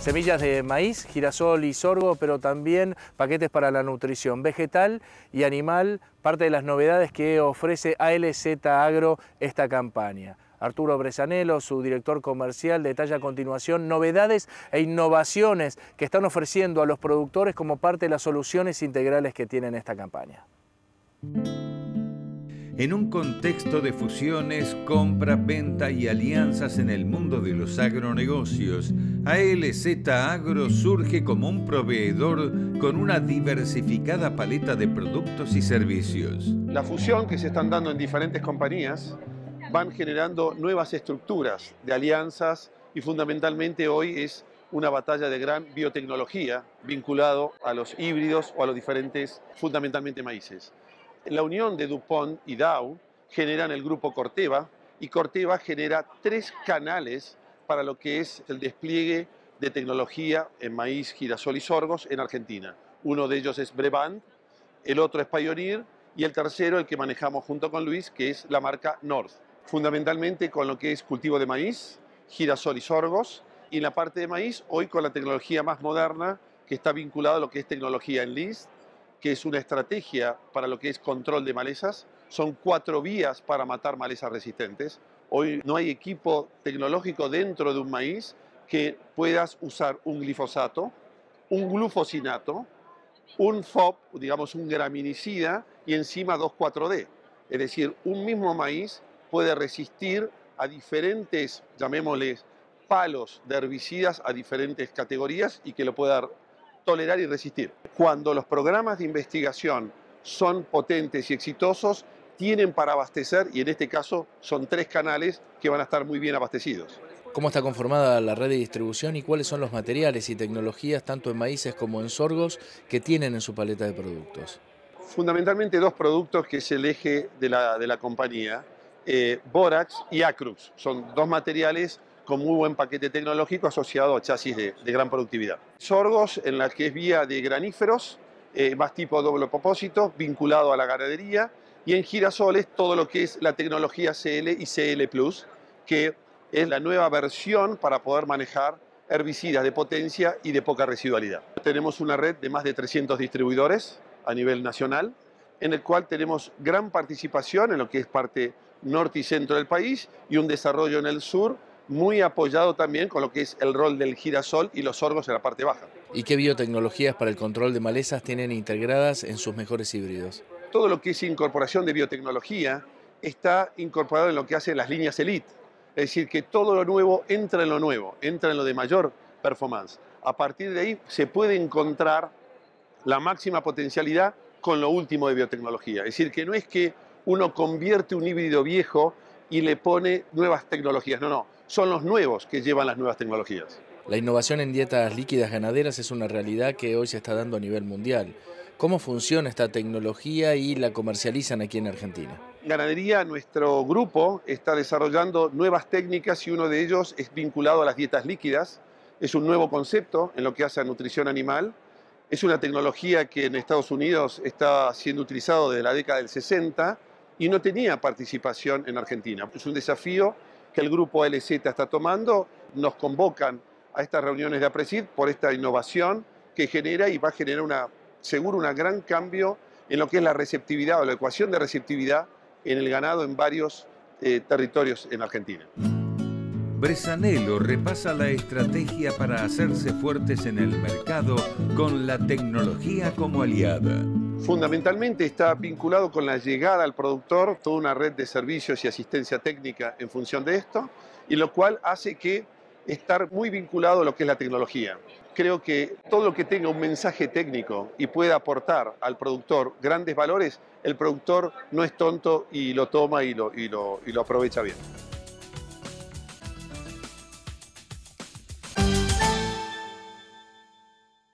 Semillas de maíz, girasol y sorgo, pero también paquetes para la nutrición vegetal y animal, parte de las novedades que ofrece ALZ Agro esta campaña. Arturo Bresanello, su director comercial, detalla a continuación novedades e innovaciones que están ofreciendo a los productores como parte de las soluciones integrales que tienen esta campaña. En un contexto de fusiones, compra, venta y alianzas en el mundo de los agronegocios, ALZ Agro surge como un proveedor con una diversificada paleta de productos y servicios. La fusión que se están dando en diferentes compañías van generando nuevas estructuras de alianzas y fundamentalmente hoy es una batalla de gran biotecnología vinculado a los híbridos o a los diferentes, fundamentalmente maíces. La unión de DuPont y Dow generan el grupo Corteva y Corteva genera 3 canales para lo que es el despliegue de tecnología en maíz, girasol y sorgos en Argentina. Uno de ellos es Brevant, el otro es Pioneer y el tercero, el que manejamos junto con Luis, que es la marca North. Fundamentalmente con lo que es cultivo de maíz, girasol y sorgos, y en la parte de maíz, hoy con la tecnología más moderna que está vinculada a lo que es tecnología Enlist, que es una estrategia para lo que es control de malezas. Son 4 vías para matar malezas resistentes. Hoy no hay equipo tecnológico dentro de un maíz que puedas usar un glifosato, un glufosinato, un FOB, digamos un graminicida, y encima 2,4-D. Es decir, un mismo maíz puede resistir a diferentes, llamémosles, palos de herbicidas a diferentes categorías y que lo pueda tolerar y resistir. Cuando los programas de investigación son potentes y exitosos, tienen para abastecer, y en este caso son 3 canales que van a estar muy bien abastecidos. ¿Cómo está conformada la red de distribución y cuáles son los materiales y tecnologías, tanto en maíces como en sorgos, que tienen en su paleta de productos? Fundamentalmente 2 productos que es el eje de la compañía, Borax y Acrux. Son 2 materiales con muy buen paquete tecnológico asociado a chasis de gran productividad. Sorgos en la que es vía de graníferos, más tipo doble propósito, vinculado a la ganadería, y en girasoles todo lo que es la tecnología CL y CL+, que es la nueva versión para poder manejar herbicidas de potencia y de poca residualidad. Tenemos una red de más de 300 distribuidores a nivel nacional, en el cual tenemos gran participación en lo que es parte norte y centro del país y un desarrollo en el sur, muy apoyado también con lo que es el rol del girasol y los sorgos en la parte baja. ¿Y qué biotecnologías para el control de malezas tienen integradas en sus mejores híbridos? Todo lo que es incorporación de biotecnología está incorporado en lo que hacen las líneas Elite. Es decir, que todo lo nuevo entra en lo nuevo, entra en lo de mayor performance. A partir de ahí se puede encontrar la máxima potencialidad con lo último de biotecnología. Es decir, que no es que uno convierte un híbrido viejo y le pone nuevas tecnologías. No, son los nuevos que llevan las nuevas tecnologías. La innovación en dietas líquidas ganaderas es una realidad que hoy se está dando a nivel mundial. ¿Cómo funciona esta tecnología y la comercializan aquí en Argentina? Ganadería, nuestro grupo está desarrollando nuevas técnicas y uno de ellos es vinculado a las dietas líquidas. Es un nuevo concepto en lo que hace a nutrición animal. Es una tecnología que en Estados Unidos está siendo utilizado desde la década del 60 y no tenía participación en Argentina. Es un desafío que el grupo ALZ está tomando. Nos convocan a estas reuniones de APRESID por esta innovación que genera y va a generar seguro un gran cambio en lo que es la receptividad o la ecuación de receptividad en el ganado en varios territorios en Argentina. Bresanello repasa la estrategia para hacerse fuertes en el mercado con la tecnología como aliada. Fundamentalmente está vinculado con la llegada al productor, toda una red de servicios y asistencia técnica en función de esto, y lo cual hace que estar muy vinculado a lo que es la tecnología. Creo que todo lo que tenga un mensaje técnico y pueda aportar al productor grandes valores, el productor no es tonto y lo toma y lo aprovecha bien.